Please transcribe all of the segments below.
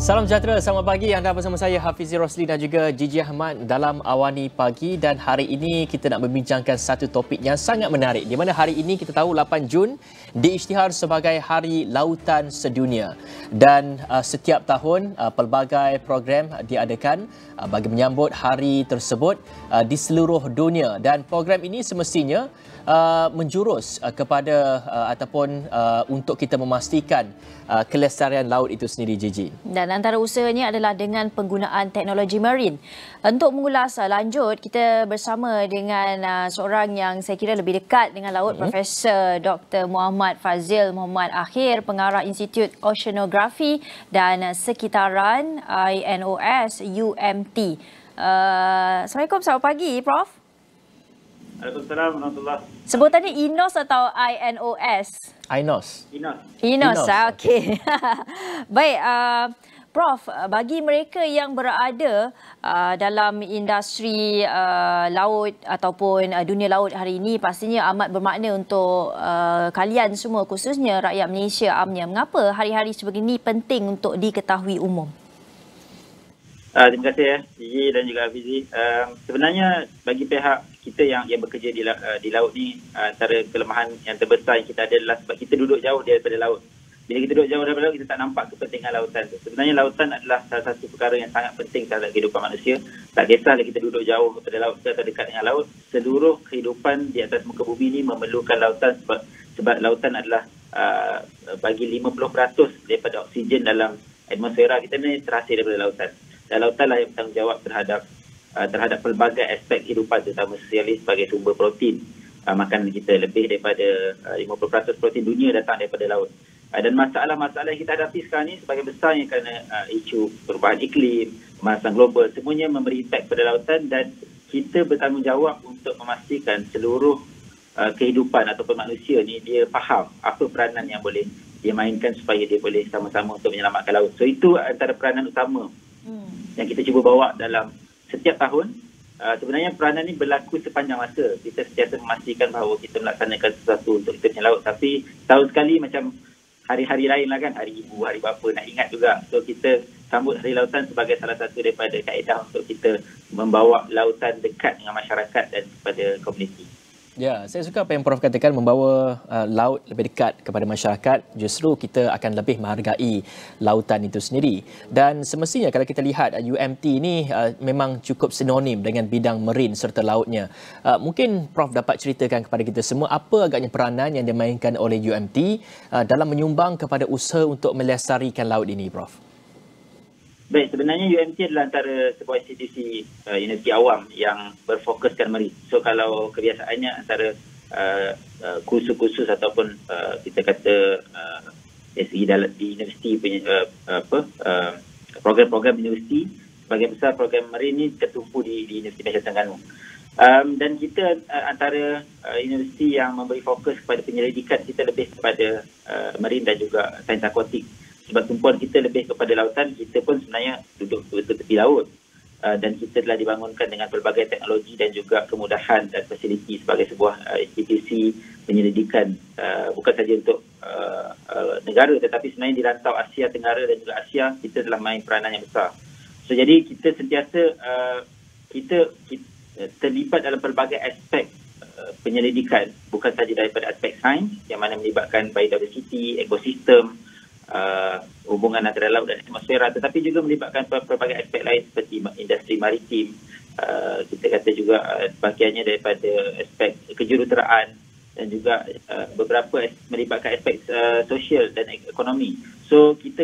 Salam sejahtera, selamat pagi. Anda bersama saya Hafizi Rosli dan juga Gigi Ahmad dalam Awani Pagi, dan hari ini kita nak membincangkan satu topik yang sangat menarik, di mana hari ini kita tahu 8 Jun diisytihar sebagai Hari Lautan Sedunia, dan setiap tahun pelbagai program diadakan bagi menyambut hari tersebut di seluruh dunia, dan program ini semestinya menjurus kepada ataupun untuk kita memastikan kelestarian laut itu sendiri, Gigi. Dan antara usahanya adalah dengan penggunaan teknologi marine. Untuk mengulas lanjut, kita bersama dengan seorang yang saya kira lebih dekat dengan laut, Profesor Dr. Muhammad Fazil Muhammad Akhir, Pengarah Institut Oceanografi dan Sekitaran INOS UMT. Assalamualaikum, selamat pagi, Prof. Waalaikumsalam warahmatullahi. Sebutannya INOS atau INOS? INOS. INOS, okey. Baik, Prof, bagi mereka yang berada dalam industri laut ataupun dunia laut hari ini, pastinya amat bermakna untuk kalian semua, khususnya rakyat Malaysia amnya. Mengapa hari-hari sebegini penting untuk diketahui umum? Terima kasih Gigi dan juga Hafizi. Sebenarnya bagi pihak kita yang bekerja di laut ni, antara kelemahan yang terbesar yang kita ada adalah sebab kita duduk jauh daripada laut. Bila kita duduk jauh daripada laut, kita tak nampak kepentingan lautan. Sebenarnya lautan adalah salah satu perkara yang sangat penting terhadap kehidupan manusia. Tak kisahlah kita duduk jauh daripada laut atau dekat dengan laut, seluruh kehidupan di atas muka bumi ini memerlukan lautan, sebab lautan adalah bagi 50% daripada oksigen dalam atmosfera kita ni terhasil daripada lautan. Dan lautanlah yang bertanggungjawab terhadap pelbagai aspek kehidupan, terutama sosialis sebagai sumber protein. Makanan kita lebih daripada 50% protein dunia datang daripada laut. Dan masalah-masalah yang kita hadapi sekarang ni sebagai besarnya kerana isu perubahan iklim, pemanasan global, semuanya memberi impak pada lautan, dan kita bertanggungjawab untuk memastikan seluruh kehidupan ataupun manusia ni dia faham apa peranan yang boleh dia mainkan supaya dia boleh sama-sama untuk menyelamatkan laut. So itu antara peranan utama yang kita cuba bawa dalam setiap tahun. Sebenarnya peranan ini berlaku sepanjang masa. Kita sentiasa memastikan bahawa kita melaksanakan sesuatu untuk kita punya laut. Tapi tahun sekali macam hari-hari lain lah kan, hari ibu, hari bapa nak ingat juga. So kita sambut Hari Lautan sebagai salah satu daripada kaedah untuk kita membawa lautan dekat dengan masyarakat dan kepada komuniti. Ya, saya suka apa yang Prof katakan, membawa laut lebih dekat kepada masyarakat. Justru kita akan lebih menghargai lautan itu sendiri. Dan semestinya kalau kita lihat UMT ini memang cukup sinonim dengan bidang marine serta lautnya. Mungkin Prof dapat ceritakan kepada kita semua apa agaknya peranan yang dimainkan oleh UMT dalam menyumbang kepada usaha untuk melestarikan laut ini, Prof. Baik, sebenarnya UMT adalah antara sebuah institusi universiti awam yang berfokuskan marine. So kalau kebiasaannya antara kursus-kursus ataupun kita kata dari segi di universiti punya program-program universiti, sebagai besar program marine ini tertumpu di Universiti Malaysia Terengganu. Dan kita antara universiti yang memberi fokus kepada penyelidikan kita lebih kepada marine dan juga sains akuatik. Sebab tumpuan kita lebih kepada lautan, kita pun sebenarnya duduk tepi laut. Dan kita telah dibangunkan dengan pelbagai teknologi dan juga kemudahan dan fasiliti sebagai sebuah institusi penyelidikan, bukan saja untuk negara, tetapi sebenarnya di rantau Asia Tenggara dan juga Asia, kita telah main peranan yang besar. So jadi kita sentiasa kita terlibat dalam pelbagai aspek penyelidikan, bukan saja daripada aspek sains yang mana melibatkan biodiversity, ekosistem, hubungan antara laut dan atmosfera, tetapi juga melibatkan pelbagai aspek lain seperti industri maritim, kita kata juga bahagiannya daripada aspek kejuruteraan, dan juga beberapa melibatkan aspek sosial dan ekonomi. So kita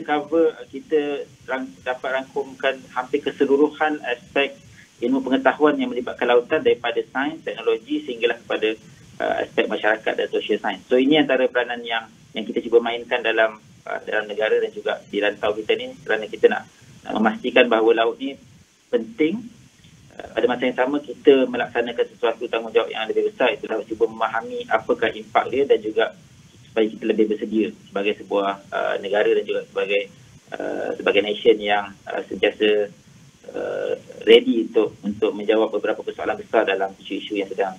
dapat rangkumkan hampir keseluruhan aspek ilmu pengetahuan yang melibatkan lautan, daripada sains, teknologi sehinggalah kepada aspek masyarakat dan social science. So ini antara peranan yang kita cuba mainkan dalam negara dan juga di rantau kita ni, kerana kita nak memastikan bahawa laut ni penting. Pada masa yang sama kita melaksanakan sesuatu tanggungjawab yang lebih besar, itulah cuba memahami apakah impak dia, dan juga supaya kita lebih bersedia sebagai sebuah negara dan juga sebagai nation yang sentiasa ready untuk menjawab beberapa persoalan besar dalam isu-isu yang sedang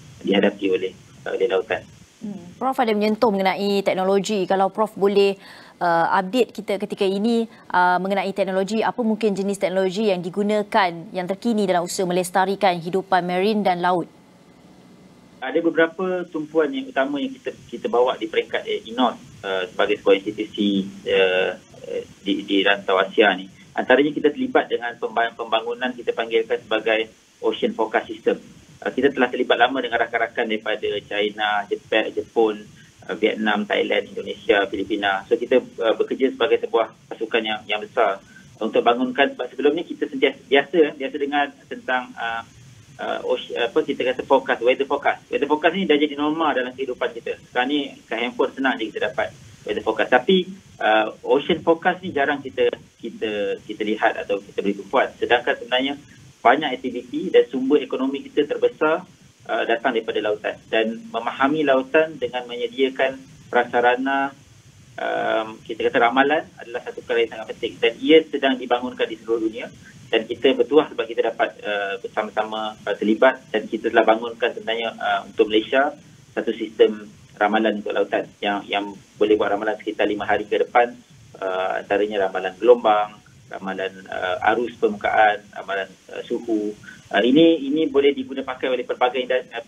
dihadapi oleh lautan. Prof ada menyentuh mengenai teknologi. Kalau Prof boleh update kita ketika ini mengenai teknologi, apa mungkin jenis teknologi yang digunakan yang terkini dalam usaha melestarikan hidupan marine dan laut? Ada beberapa tumpuan yang utama yang kita bawa di peringkat INOS sebagai sebuah institusi di rantau Asia ni. Antaranya kita terlibat dengan pembangunan kita panggilkan sebagai Ocean Forecast System. Kita telah terlibat lama dengan rakan-rakan daripada China, Jepun, Vietnam, Thailand, Indonesia, Filipina. So kita bekerja sebagai sebuah pasukan yang besar untuk bangunkan, sebab sebelum ni kita biasa dengar tentang kita kata forecast, weather forecast. Weather forecast ni dah jadi normal dalam kehidupan kita. Sekarang ni kat handphone senang je kita dapat weather forecast. Tapi ocean forecast ni jarang kita lihat atau kita beri tumpuan. Sedangkan sebenarnya banyak aktiviti dan sumber ekonomi kita terbesar datang daripada lautan, dan memahami lautan dengan menyediakan prasarana kita kata ramalan adalah satu perkara yang sangat penting, dan ia sedang dibangunkan di seluruh dunia, dan kita bertuah sebab kita dapat bersama-sama terlibat, dan kita telah bangunkan sebenarnya untuk Malaysia satu sistem ramalan untuk lautan yang boleh buat ramalan sekitar 5 hari ke depan, antaranya ramalan gelombang, ramalan arus permukaan, ramalan suhu. Ini boleh diguna pakai oleh pelbagai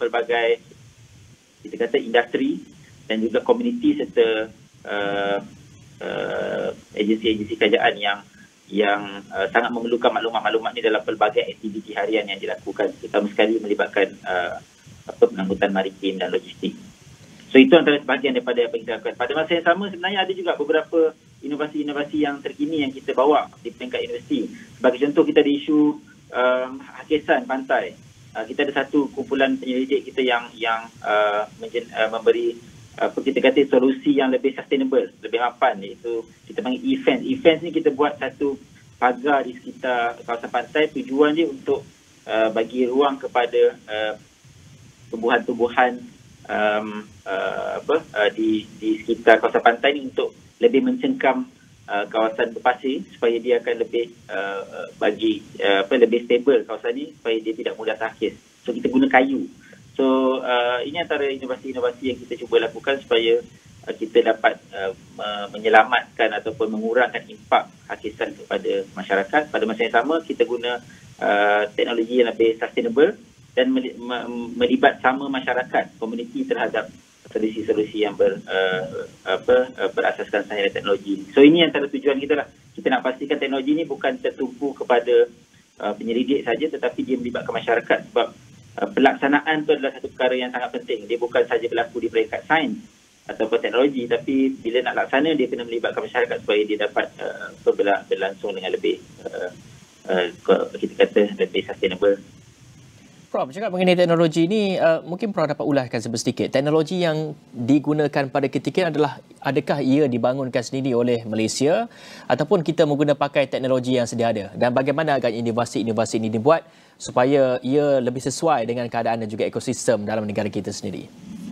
kita kata industri dan juga komuniti serta agensi-agensi kerajaan yang sangat memerlukan maklumat-maklumat ini dalam pelbagai aktiviti harian yang dilakukan, terutama sekali melibatkan pengangkutan maritim dan logistik. So itu antara sebahagian daripada apa yang kita lakukan. Pada masa yang sama sebenarnya ada juga beberapa inovasi-inovasi yang terkini yang kita bawa di peringkat universiti. Sebagai contoh, kita ada isu hakisan pantai. Kita ada satu kumpulan penyelidik kita yang memberi kita kata solusi yang lebih sustainable, lebih mapan, iaitu kita panggil e-fence. E-fence ni kita buat satu pagar di sekitar kawasan pantai. Tujuan dia untuk bagi ruang kepada tumbuhan-tumbuhan di sekitar kawasan pantai ni untuk lebih mencengkam kawasan berpasir supaya dia akan lebih lebih stable kawasan ni, supaya dia tidak mudah terhakis. So kita guna kayu. So ini antara inovasi-inovasi yang kita cuba lakukan supaya kita dapat menyelamatkan ataupun mengurangkan impak hakisan kepada masyarakat. Pada masa yang sama kita guna teknologi yang lebih sustainable dan melibat sama masyarakat, komuniti terhadap solusi-solusi yang berasaskan sains dan teknologi. So ini antara tujuan kita lah. Kita nak pastikan teknologi ini bukan tertumpu kepada penyelidik saja, tetapi dia melibatkan masyarakat, sebab pelaksanaan itu adalah satu perkara yang sangat penting. Dia bukan saja berlaku di peringkat sains ataupun teknologi, tapi bila nak laksana dia kena melibatkan masyarakat supaya dia dapat berlangsung dengan lebih kita kata lebih sustainable. Prof, cakap mengenai teknologi ini, mungkin Prof dapat ulaskan sedikit. Teknologi yang digunakan pada ketika adalah, adakah ia dibangunkan sendiri oleh Malaysia ataupun kita menggunakan pakai teknologi yang sedia ada? Dan bagaimana agar inovasi-inovasi ini dibuat supaya ia lebih sesuai dengan keadaan dan juga ekosistem dalam negara kita sendiri?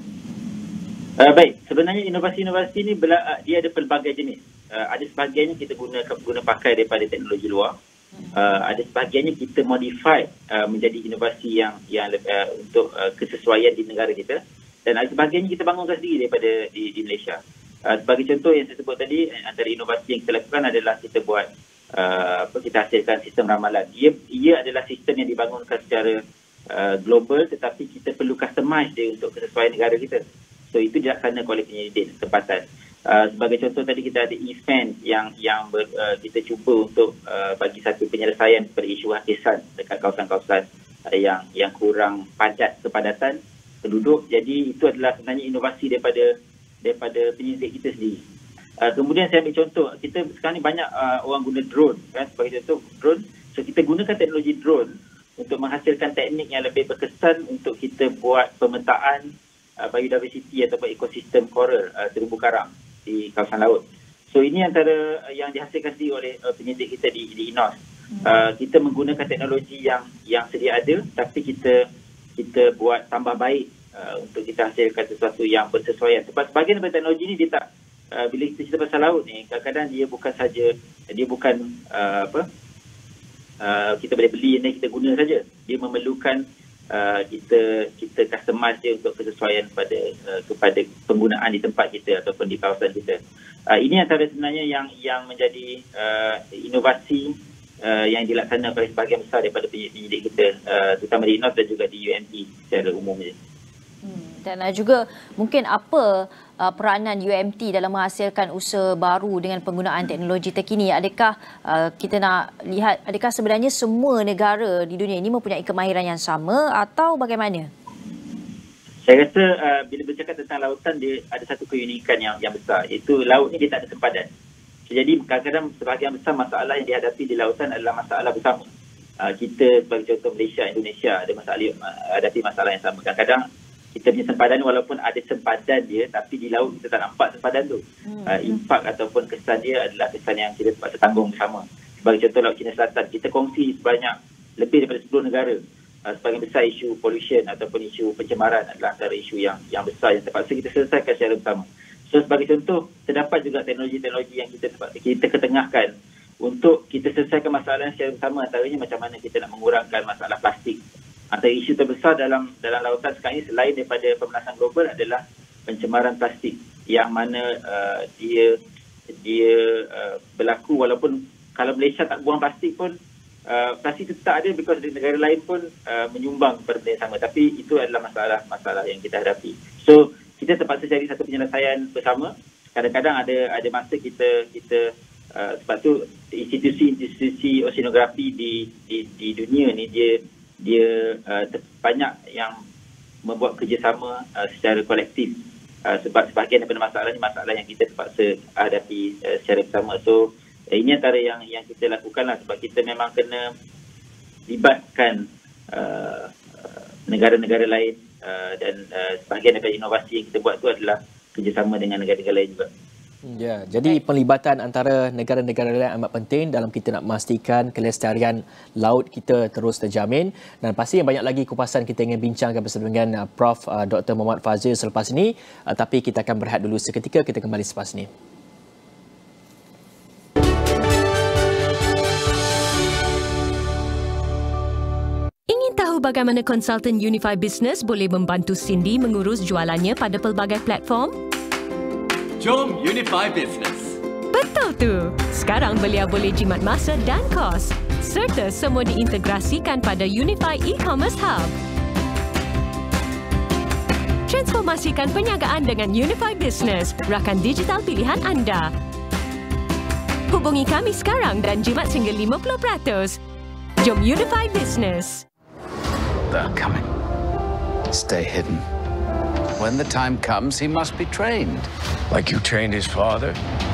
Baik, sebenarnya inovasi-inovasi ini dia ada pelbagai jenis. Ada sebahagiannya kita guna pakai daripada teknologi luar. Ada sebahagiannya kita modify menjadi inovasi yang untuk kesesuaian di negara kita, dan ada sebahagiannya kita bangunkan sendiri daripada di Malaysia. Sebagai contoh yang saya sebut tadi, antara inovasi yang kita lakukan adalah kita buat kita hasilkan sistem ramalan. Ia adalah sistem yang dibangunkan secara global, tetapi kita perlu customize dia untuk kesesuaian negara kita. So itu dilaksanakan oleh penyelidik tempatan. Sebagai contoh tadi kita ada e-fence yang kita cuba untuk bagi satu penyelesaian kepada isu hakisan dekat kawasan-kawasan yang kurang padat kepadatan penduduk. Jadi itu adalah sebenarnya inovasi daripada penyelidik kita sendiri. Kemudian saya ambil contoh, kita sekarang ni banyak orang guna drone kan, sebagai contoh drone. So kita gunakan teknologi drone untuk menghasilkan teknik yang lebih berkesan untuk kita buat pemetaan biodiversity ataupun ekosistem koral terumbu karang di kawasan laut. So ini antara yang dihasilkan sendiri oleh penyidik kita di INOS. Kita menggunakan teknologi yang sedia ada, tapi kita buat tambah baik untuk kita hasilkan sesuatu yang bersesuaian. Sebab sebahagian daripada teknologi ni dia tak bila kita cerita pasal laut ni, kadang-kadang dia bukan kita boleh beli dan kita guna saja. Dia memerlukan kita customize dia untuk kesesuaian kepada penggunaan di tempat kita ataupun di kawasan kita. Ini antara sebenarnya yang menjadi inovasi yang dilaksanakan oleh sebahagian besar daripada penyidik kita, terutama di INOS dan juga di UMT secara umumnya. Dan juga mungkin apa peranan UMT dalam menghasilkan usaha baru dengan penggunaan teknologi terkini? Adakah kita nak lihat, adakah sebenarnya semua negara di dunia ini mempunyai kemahiran yang sama atau bagaimana? Saya rasa bila bercakap tentang lautan, dia ada satu keunikan yang besar, iaitu laut ni dia tak ada sempadan. Jadi kadang-kadang sebahagian besar masalah yang dihadapi di lautan adalah masalah bersama. Kita sebagai contoh Malaysia, Indonesia ada hadapi masalah yang sama. Kadang-kadang kita punya sempadan walaupun ada sempadan dia, tapi di laut kita tak nampak sempadan tu. Impak ataupun kesan dia adalah kesan yang kita terpaksa tanggung bersama. Sebagai contoh Laut Cina Selatan, kita kongsi sebanyak lebih daripada 10 negara. Sebagian besar isu pollution ataupun isu pencemaran adalah antara isu yang besar yang terpaksa kita selesaikan secara bersama. So sebagai contoh, terdapat juga teknologi-teknologi yang kita ketengahkan untuk kita selesaikan masalah secara bersama. Antaranya macam mana kita nak mengurangkan masalah plastik. Antara isu terbesar dalam lautan sekarang ini selain daripada pemanasan global adalah pencemaran plastik, yang mana dia berlaku walaupun kalau Malaysia tak buang plastik pun plastik itu tak ada, because di negara lain pun menyumbang benda yang sama. Tapi itu adalah masalah yang kita hadapi. So kita terpaksa cari satu penyelesaian bersama. Kadang-kadang ada masa kita sebab tu institusi oceanografi di dunia ni dia banyak yang membuat kerjasama secara kolektif, sebab sebahagian daripada masalah ni masalah yang kita terpaksa hadapi secara bersama. So ini antara yang kita lakukanlah, sebab kita memang kena libatkan negara-negara lain, dan sebahagian daripada inovasi yang kita buat tu adalah kerjasama dengan negara-negara lain juga. Ya, jadi penglibatan antara negara-negara lain amat penting dalam kita nak memastikan kelestarian laut kita terus terjamin. Dan pasti yang banyak lagi kupasan kita ingin bincangkan bersama dengan Prof. Dr. Muhammad Fazil selepas ini. Tapi kita akan berehat dulu seketika, kita kembali selepas ini. Ingin tahu bagaimana konsultan Unify Business boleh membantu Cindy mengurus jualannya pada pelbagai platform? Jom Unify Business. Betul tu. Sekarang beliau boleh jimat masa dan kos, serta semua diintegrasikan pada Unify E-Commerce Hub. Transformasikan perniagaan dengan Unify Business, rakan digital pilihan anda. Hubungi kami sekarang dan jimat sehingga 50%. Jom Unify Business. They're coming. Stay hidden. When the time comes, he must be trained. Like you trained his father?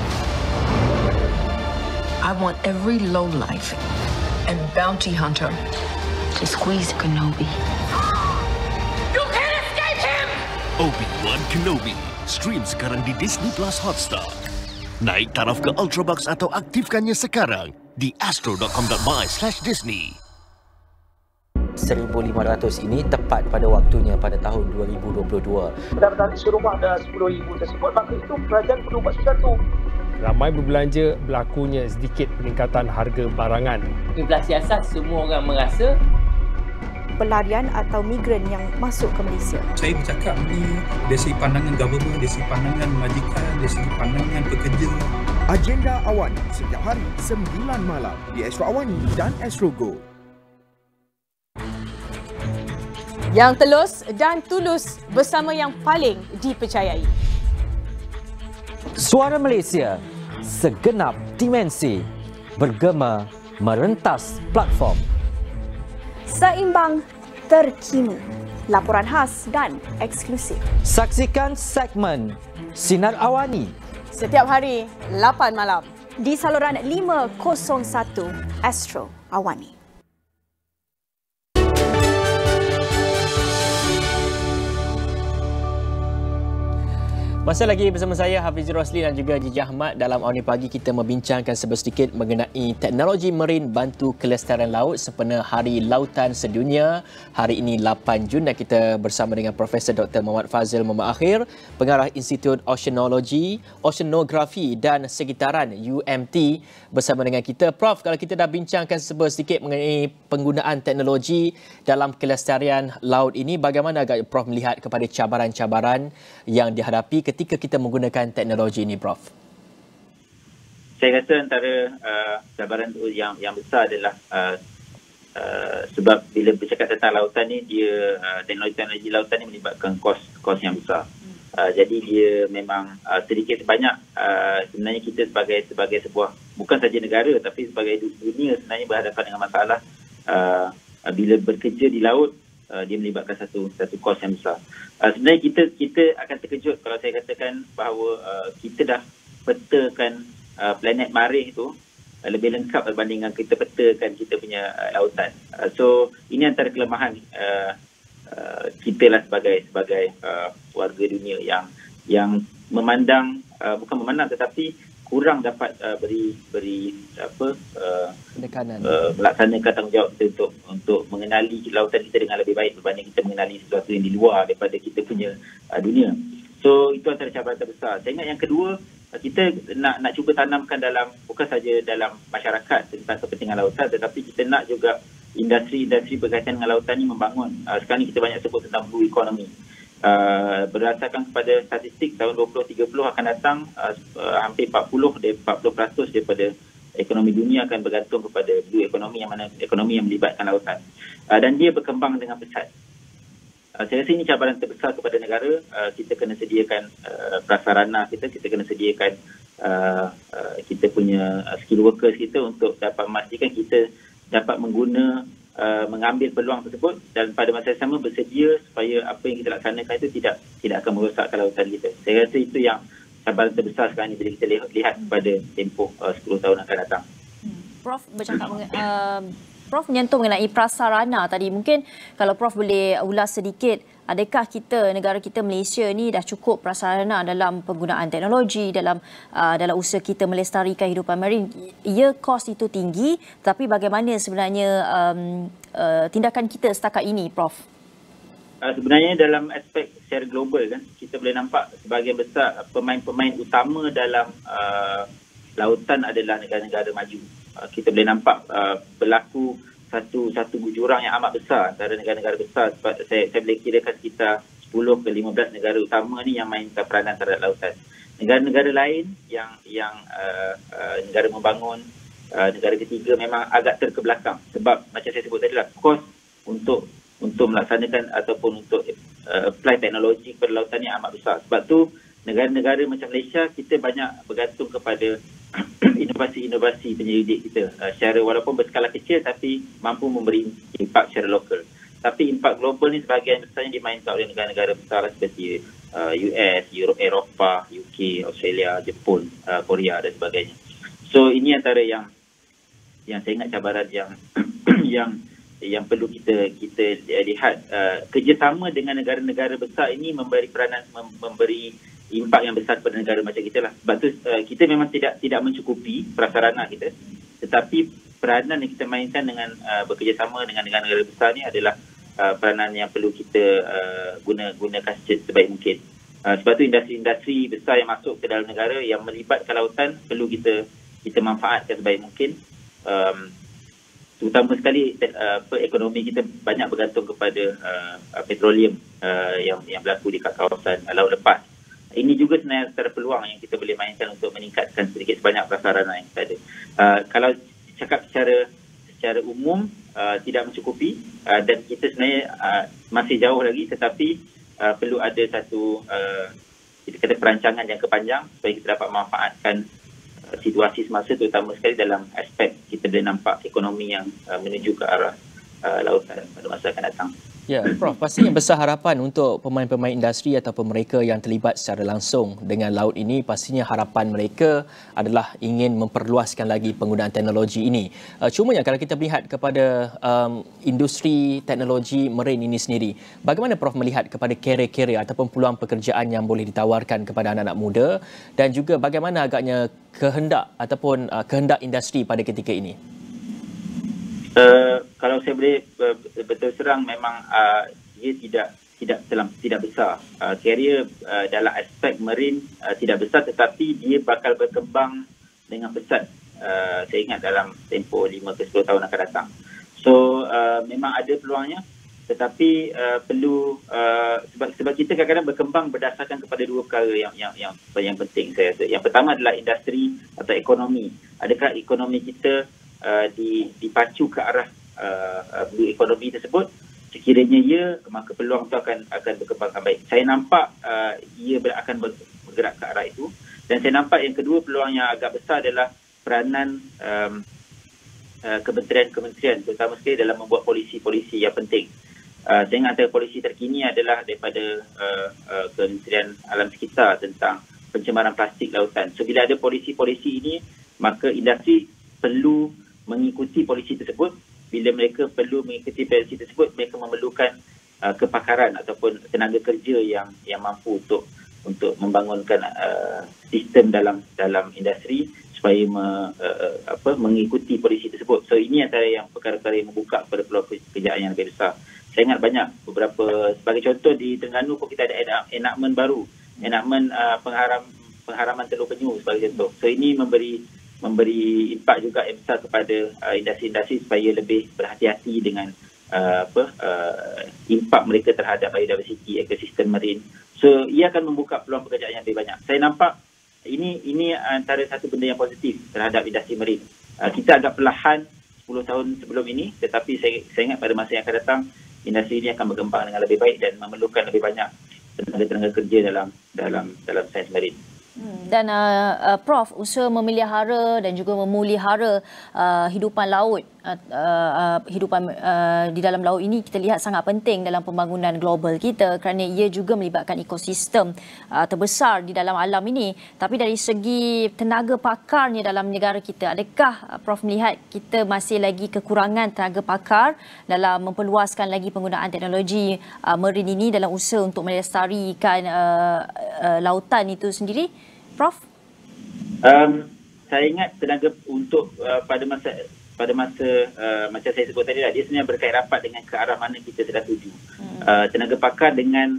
I want every lowlife and bounty hunter to squeeze Kenobi. You can't escape him! Obi-Wan Kenobi. Stream sekarang di Disney Plus Hotstar. Naik taraf ke Ultrabox atau aktifkannya sekarang di astro.com.my/Disney. 1,500 ini tepat pada waktunya pada tahun 2022. Benar-benar serumah ada 10,000 tersebut, maka itu kerajaan perlu buat sesuatu. Ramai berbelanja, berlakunya sedikit peningkatan harga barangan. Inflasi asas semua orang merasa. Pelarian atau migran yang masuk ke Malaysia. Saya bercakap ni dari segi pandangan government, dari segi pandangan majikan, dari segi pandangan pekerja. Agenda Awani setiap hari 9 malam di Astro Awani dan Astro Go. Yang telus dan tulus bersama yang paling dipercayai. Suara Malaysia, segenap dimensi, bergema merentas platform. Seimbang, terkini, laporan khas dan eksklusif. Saksikan segmen Sinar Awani setiap hari 8 malam di saluran 501 Astro Awani. Masa lagi bersama saya Hafiz Rosli dan juga Gigi Ahmad. Dalam Awani Pagi kita membincangkan sedikit mengenai teknologi marin bantu kelestarian laut sempena Hari Lautan Sedunia hari ini 8 Jun, dan kita bersama dengan Profesor Dr. Muhammad Fazil Muhammad Akhir, Pengarah Institut Oceanografi dan Sekitaran UMT bersama dengan kita. Prof, kalau kita dah bincangkan sedikit mengenai penggunaan teknologi dalam kelestarian laut ini, bagaimana agak Prof melihat kepada cabaran-cabaran yang dihadapi ketika kita menggunakan teknologi ini, Prof? Saya rasa antara cabaran yang besar adalah sebab bila bercakap tentang lautan ni, dia teknologi lautan ni melibatkan kos yang besar. Jadi dia memang sedikit sebanyak sebenarnya kita sebagai sebuah, bukan saja negara tapi sebagai dunia sebenarnya berhadapan dengan masalah bila bekerja di laut. Dia melibatkan satu kos yang besar. Sebenarnya kita akan terkejut kalau saya katakan bahawa kita dah petakan planet Marikh itu lebih lengkap berbanding dengan kita petakan kita punya lautan. So ini antara kelemahan kita lah sebagai warga dunia yang memandang, bukan memandang tetapi kurang dapat beri penekanan, melaksanakan tanggungjawab kita untuk mengenali lautan kita dengan lebih baik berbanding kita mengenali sesuatu yang di luar daripada kita punya dunia. So itu antara cabaran terbesar. Saya ingat yang kedua, kita nak cuba tanamkan dalam, bukan saja dalam masyarakat tentang kepentingan lautan, tetapi kita nak juga industri-industri berkaitan dengan lautan ni membangun. Sekarang ni kita banyak sebut tentang blue economy. Berdasarkan kepada statistik tahun 2030 akan datang hampir 40% daripada ekonomi dunia akan bergantung kepada blue economy, yang mana ekonomi yang melibatkan lautan, dan dia berkembang dengan pesat. Saya rasa ini cabaran terbesar kepada negara. Kita kena sediakan prasarana kita kena sediakan kita punya skill workers kita untuk dapat memastikan kita dapat mengambil peluang tersebut dan pada masa yang sama bersedia supaya apa yang kita laksanakan itu tidak akan merosakkan lautan kita. Saya rasa itu yang cabaran terbesar sekarang ini bila kita lihat pada tempoh 10 tahun akan datang. Prof bercakap Prof menyentuh mengenai prasarana tadi. Mungkin kalau Prof boleh ulas sedikit, adakah negara kita Malaysia ni dah cukup prasarana dalam penggunaan teknologi dalam usaha kita melestarikan hidupan marin? Ya, kos itu tinggi, tapi bagaimana sebenarnya tindakan kita setakat ini, Prof? Sebenarnya dalam aspek secara global kan, kita boleh nampak sebahagian besar pemain-pemain utama dalam lautan adalah negara-negara maju. Kita boleh nampak berlaku satu jurang yang amat besar antara negara-negara besar. Saya boleh kirakan sekitar 10 ke 15 negara utama ni yang mainkan peranan terhadap lautan. Negara-negara lain yang negara membangun, negara ketiga memang agak terkebelakang sebab macam saya sebut tadi lah, kos untuk melaksanakan ataupun untuk apply teknologi kepada lautan ni amat besar. Sebab tu negara-negara macam Malaysia, kita banyak bergantung kepada inovasi-inovasi penyelidik kita secara walaupun berskala kecil tapi mampu memberi impak secara lokal. Tapi impak global ni sebahagian besarnya dimainkan oleh negara-negara besar seperti US, Eropah, UK, Australia, Jepun, Korea dan sebagainya. So ini antara yang saya ingat cabaran yang perlu kita lihat. Kerjasama dengan negara-negara besar ini memberi peranan, memberi impak yang besar kepada negara macam kita lah. Sebab tu kita memang tidak mencukupi prasarana kita, tetapi peranan yang kita mainkan dengan bekerjasama dengan negara-negara besar ni adalah peranan yang perlu kita gunakan sebaik mungkin. Sebab tu industri-industri besar yang masuk ke dalam negara yang melibatkan lautan perlu kita manfaatkan sebaik mungkin. Terutama sekali ekonomi kita banyak bergantung kepada petroleum yang berlaku di kawasan laut lepas. Ini juga sebenarnya antara peluang yang kita boleh mainkan untuk meningkatkan sedikit sebanyak prasarana yang kita ada. Kalau cakap secara umum tidak mencukupi dan kita sebenarnya masih jauh lagi, tetapi perlu ada satu kita kata perancangan jangka panjang supaya kita dapat memanfaatkan situasi semasa, terutama sekali dalam aspek kita boleh nampak ekonomi yang menuju ke arah lautan pada masa akan datang. Ya, Prof, pastinya besar harapan untuk pemain-pemain industri ataupun mereka yang terlibat secara langsung dengan laut ini. Pastinya harapan mereka adalah ingin memperluaskan lagi penggunaan teknologi ini. Cumanya kalau kita melihat kepada industri teknologi marine ini sendiri, bagaimana Prof melihat kepada kerjaya ataupun peluang pekerjaan yang boleh ditawarkan kepada anak-anak muda dan juga bagaimana agaknya kehendak ataupun kehendak industri pada ketika ini? Kalau saya boleh betul serang, memang dia tidak besar. Karier dalam aspek marine tidak besar, tetapi dia bakal berkembang dengan pesat. Saya ingat dalam tempoh 5 ke 10 tahun akan datang. So memang ada peluangnya, tetapi perlu sebab kita kadang-kadang berkembang berdasarkan kepada dua perkara yang penting saya rasa. Yang pertama adalah industri atau ekonomi. Adakah ekonomi kita dipacu ke arah blue ekonomi tersebut? Sekiranya ya, maka peluang itu akan berkembang dengan baik. Saya nampak ia akan bergerak ke arah itu. Dan saya nampak yang kedua, peluang yang agak besar adalah peranan kementerian-kementerian, terutama sekali dalam membuat polisi-polisi yang penting. Saya ingat antara polisi terkini adalah daripada Kementerian Alam Sekitar tentang pencemaran plastik lautan. So bila ada polisi-polisi ini, maka industri perlu mengikuti polisi tersebut. Bila mereka perlu mengikuti polisi tersebut, mereka memerlukan kepakaran ataupun tenaga kerja yang mampu untuk membangunkan sistem dalam industri supaya mengikuti polisi tersebut. So ini antara yang perkara-perkara yang membuka kepada peluang pekerjaan yang lebih besar. Saya ingat banyak beberapa, sebagai contoh di Terengganu pun kita ada enakmen baru, enakmen pengharaman telur penyu sebagai contoh. So ini memberi impak juga yang besar kepada industri-industri supaya lebih berhati-hati dengan impak mereka terhadap biodiversity, ekosistem marine. So ia akan membuka peluang pekerjaan yang lebih banyak. Saya nampak ini antara satu benda yang positif terhadap industri marine. Kita agak perlahan 10 tahun sebelum ini, tetapi saya ingat pada masa yang akan datang industri ini akan berkembang dengan lebih baik dan memerlukan lebih banyak tenaga kerja dalam sains marine. Dan Prof, usaha memelihara dan juga memulihara hidupan laut, hidupan di dalam laut ini kita lihat sangat penting dalam pembangunan global kita kerana ia juga melibatkan ekosistem terbesar di dalam alam ini. Tapi dari segi tenaga pakarnya dalam negara kita, adakah Prof melihat kita masih lagi kekurangan tenaga pakar dalam memperluaskan lagi penggunaan teknologi marine ini dalam usaha untuk melestarikan lautan itu sendiri, Prof? Saya ingat tenaga untuk pada masa macam saya sebut tadi lah, dia sebenarnya berkait rapat dengan ke arah mana kita sedang tuju. Tenaga pakar dengan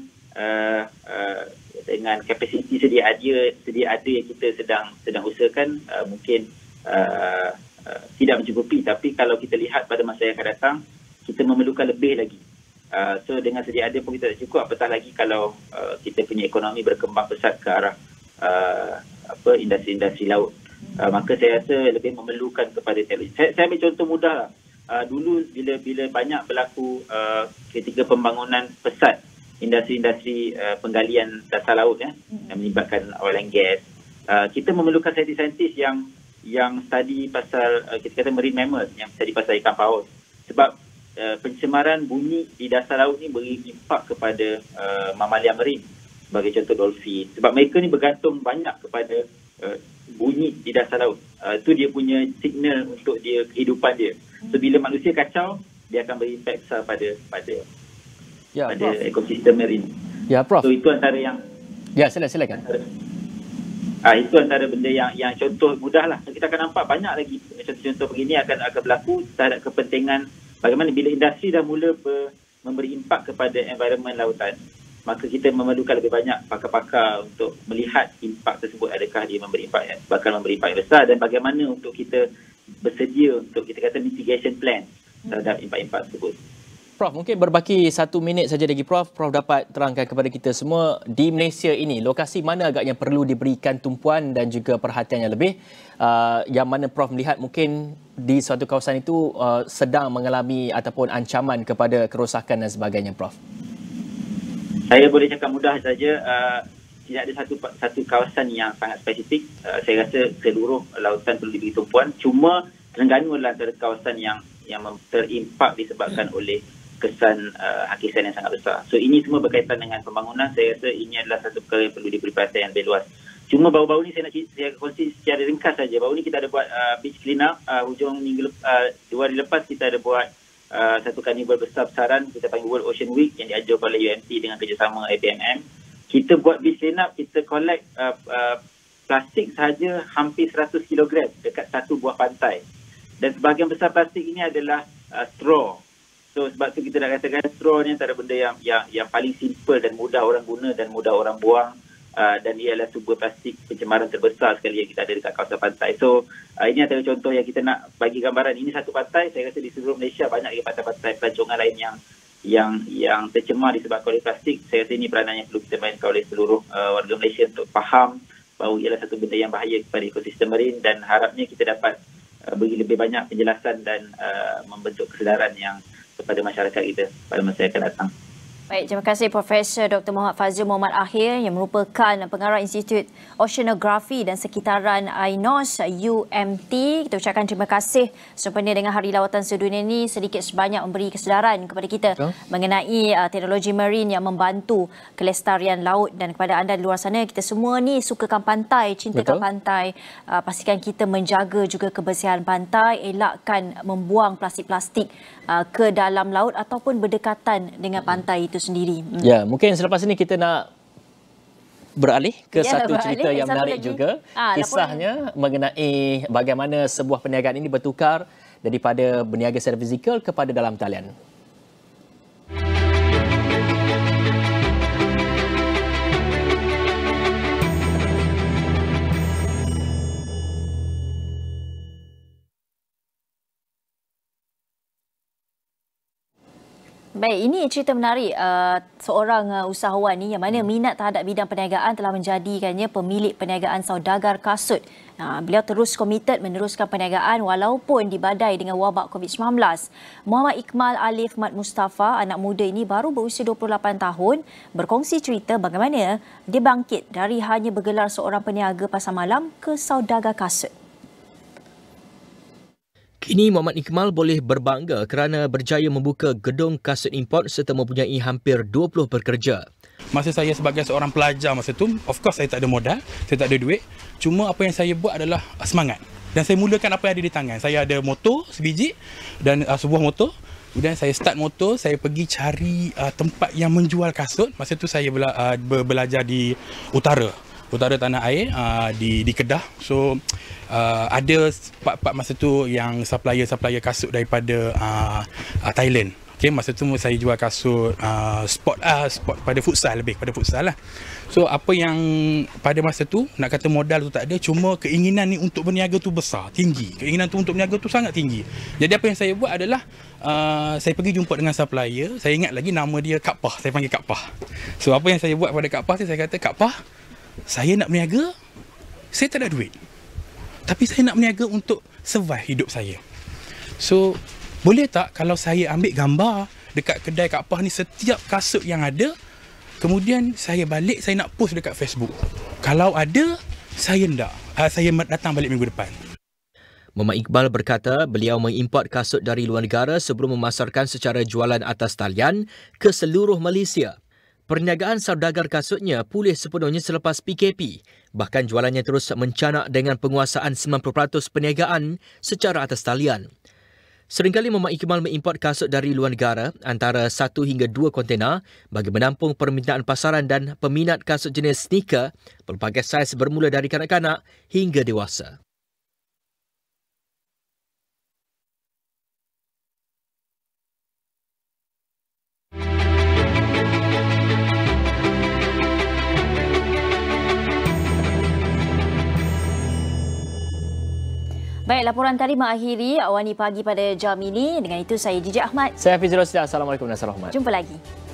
kapasiti sedia ada yang kita sedang usahakan mungkin tidak mencukupi, tapi kalau kita lihat pada masa yang akan datang kita memerlukan lebih lagi. So dengan sedia ada pun kita tak cukup, apatah lagi kalau kita punya ekonomi berkembang pesat ke arah industri-industri laut. Maka saya rasa lebih memerlukan kepada teknologi. Saya ambil contoh mudah lah. Dulu bila banyak berlaku ketika pembangunan pesat industri-industri penggalian dasar laut yang melibatkan oil and gas, kita memerlukan saintis-saintis yang study pasal kita kata marine mammals, yang study pasal ikan paus. Sebab pencemaran bunyi di dasar laut ni beri impak kepada mamalia marine, sebagai contoh dolphin. Sebab mereka ni bergantung banyak kepada bunyi di dasar laut. Itu dia punya signal untuk dia kehidupan dia. So bila manusia kacau, dia akan berimpak besar pada ekosistem marine. Ya, Prof. So itu antara yang silakan. Itu antara benda yang contoh mudah lah. Kita akan nampak banyak lagi contoh-contoh begini akan berlaku terhadap kepentingan bagaimana bila industri dah mula memberi impak kepada environment lautan, maka kita memerlukan lebih banyak pakar-pakar untuk melihat impak tersebut, adakah dia bakal memberi impak yang besar, dan bagaimana untuk kita bersedia untuk kita kata mitigation plan terhadap impak-impak tersebut. Prof, mungkin berbaki 1 minit saja lagi Prof dapat terangkan kepada kita semua di Malaysia ini, lokasi mana agaknya perlu diberikan tumpuan dan juga perhatian yang lebih, yang mana Prof melihat mungkin di suatu kawasan itu sedang mengalami ataupun ancaman kepada kerosakan dan sebagainya, Prof? Saya boleh cakap mudah saja, tidak ada satu kawasan yang sangat spesifik. Saya rasa seluruh lautan perlu diberi tumpuan. Cuma Terengganu adalah antara kawasan yang terimpak disebabkan oleh kesan hakisan yang sangat besar. So ini semua berkaitan dengan pembangunan. Saya rasa ini adalah satu perkara yang perlu diberi perhatian yang lebih luas. Cuma baru-baru ni saya kongsi secara ringkas saja. Baru ni kita ada buat beach clean up. Hujung minggu 2 hari lepas kita ada buat satu karnival besar-besaran, kita panggil World Ocean Week, yang diajar oleh UMT dengan kerjasama APMM. Kita buat beach clean up, kita collect plastik sahaja hampir 100 kg dekat satu buah pantai. Dan sebahagian besar plastik ini adalah straw. So sebab tu kita nak katakan straw ni antara benda yang paling simple dan mudah orang guna dan mudah orang buang. Dan ia adalah sumber plastik pencemaran terbesar sekali yang kita ada dekat kawasan pantai. So ini antara contoh yang kita nak bagi gambaran. Ini satu pantai, saya rasa di seluruh Malaysia banyak lagi pantai-pantai pelancongan lain yang tercemar disebabkan oleh plastik. Saya rasa ini peranan yang perlu kita mainkan oleh seluruh warga Malaysia untuk faham bahawa ia adalah satu benda yang bahaya kepada ekosistem marin, dan harapnya kita dapat bagi lebih banyak penjelasan dan membentuk kesedaran yang kepada masyarakat kita pada masa yang akan datang. Baik, terima kasih Profesor Dr. Muhammad Fazil Muhammad Akhir yang merupakan pengarah Institut Oceanografi dan Sekitaran INOS UMT. Kita ucapkan terima kasih sempena dengan Hari Lawatan Sedunia ini sedikit sebanyak memberi kesedaran kepada kita mengenai teknologi marine yang membantu kelestarian laut. Dan kepada anda di luar sana, kita semua ni sukakan pantai, cintakan pantai. Pastikan kita menjaga juga kebersihan pantai, elakkan membuang plastik-plastik ke dalam laut ataupun berdekatan dengan pantai itu sendiri. Ya, mungkin selepas ini kita nak beralih ke satu cerita yang menarik juga. Kisahnya mengenai bagaimana sebuah perniagaan ini bertukar daripada berniaga secara fizikal kepada dalam talian. Baik, ini cerita menarik. Seorang usahawan ni yang mana minat terhadap bidang perniagaan telah menjadikannya pemilik perniagaan saudagar kasut. Beliau terus komited meneruskan perniagaan walaupun dibadai dengan wabak COVID-19. Muhammad Iqmal Alif Mat Mustafa, anak muda ini baru berusia 28 tahun, berkongsi cerita bagaimana dia bangkit dari hanya bergelar seorang peniaga pasar malam ke saudagar kasut. Kini Muhammad Iqmal boleh berbangga kerana berjaya membuka gedung kasut import serta mempunyai hampir 20 pekerja. Masa saya sebagai seorang pelajar masa tu, of course saya tak ada modal, saya tak ada duit. Cuma apa yang saya buat adalah semangat. Dan saya mulakan apa yang ada di tangan. Saya ada motor sebiji dan sebuah motor. Kemudian saya start motor, saya pergi cari tempat yang menjual kasut. Masa tu saya belajar di utara tanah air, di Kedah. So ada part-part masa tu yang supplier kasut daripada Thailand. Okay, masa tu saya jual kasut sport pada futsal, lebih pada futsal lah. So apa yang pada masa tu nak kata modal tu tak ada, cuma keinginan ni untuk berniaga tu besar, tinggi. Keinginan tu untuk berniaga tu sangat tinggi. Jadi apa yang saya buat adalah saya pergi jumpa dengan supplier. Saya ingat lagi nama dia Kak Pah, saya panggil Kak Pah. So apa yang saya buat pada Kak Pah, saya kata, Kak Pah, saya nak berniaga, saya tak ada duit. Tapi saya nak berniaga untuk survive hidup saya. So boleh tak kalau saya ambil gambar dekat kedai Kak Pah ni setiap kasut yang ada, kemudian saya balik, saya nak post dekat Facebook. Kalau ada, saya datang balik minggu depan. Muhammad Iqbal berkata beliau mengimport kasut dari luar negara sebelum memasarkan secara jualan atas talian ke seluruh Malaysia. Perniagaan saudagar kasutnya pulih sepenuhnya selepas PKP. Bahkan jualannya terus mencanak dengan penguasaan 90% perniagaan secara atas talian. Seringkali Muhammad Iqbal mengimport kasut dari luar negara antara 1 hingga 2 kontena bagi menampung permintaan pasaran dan peminat kasut jenis sneaker pelbagai saiz bermula dari kanak-kanak hingga dewasa. Baik, laporan tadi mengakhiri Awani Pagi pada jam ini. Dengan itu saya Gigi Ahmad. Saya Hafiz Rosli. Assalamualaikum warahmatullahi wabarakatuh. Jumpa lagi.